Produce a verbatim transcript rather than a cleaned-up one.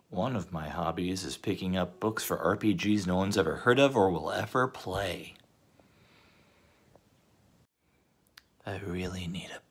One of my hobbies is picking up books for R P Gs no one's ever heard of or will ever play. I really need a